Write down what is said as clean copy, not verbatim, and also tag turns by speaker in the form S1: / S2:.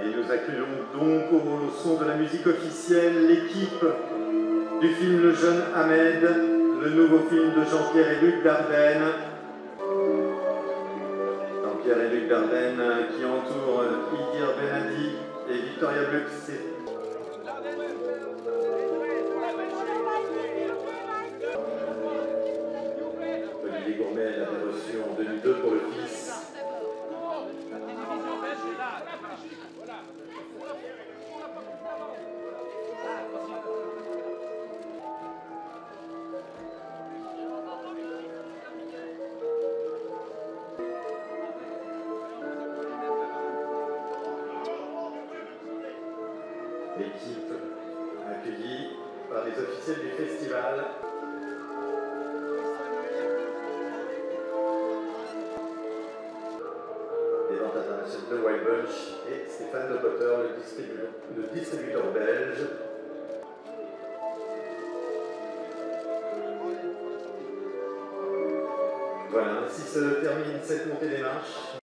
S1: Et nous accueillons donc au son de la musique officielle l'équipe du film Le Jeune Ahmed, le nouveau film de Jean-Pierre et Luc Dardenne. Jean-Pierre et Luc Dardenne qui entourent Idir Benadi et Victoria Blux. Olivier Gourmet l'avait reçu en 2002 pour le fils. L'équipe accueillie par les officiels du festival. Les ventes internationales de White Bunch et Stéphane de Potter, le distributeur belge. Voilà, ainsi se termine cette montée des marches.